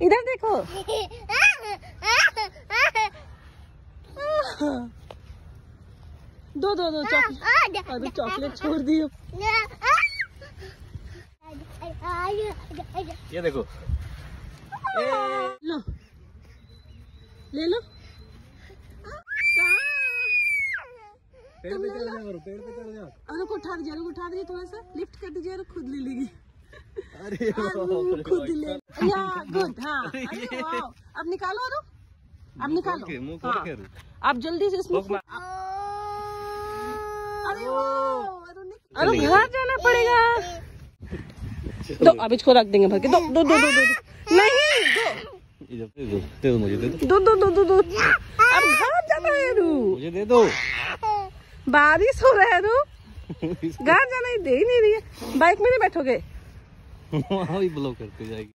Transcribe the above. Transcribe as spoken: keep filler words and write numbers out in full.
इधर देखो। दो दो दो चॉकलेट। अरे चॉकलेट छोड़ दियो। ये देखो। लो ले लो। पेड़ पे चढ़ जाओ, पेड़ पे चढ़ जाओ। अरे को उठा दीजिए, उठा दीजिए, थोड़ा सा लिफ्ट कर दीजिए, और खुद ले लेगी। अरे खुद ले। या गुड। हाँ अब निकालो, तो अब निकालो। हाँ। आप जल्दी से इसमें। अरे अरे घर जाना पड़ेगा। दो अब इसको रख देंगे भर के। दो दो दो दो दो नहीं दो दे दो मुझे, दे दो दो दो दो दो दो। अब घर जाना है रू। मुझे दे दो। बारिश हो रहा है रू। घर जाना ही दे ही नहीं रही है। बाइक में नहीं बैठोगे? वहाँ भी ब्लॉक करते जाएगी।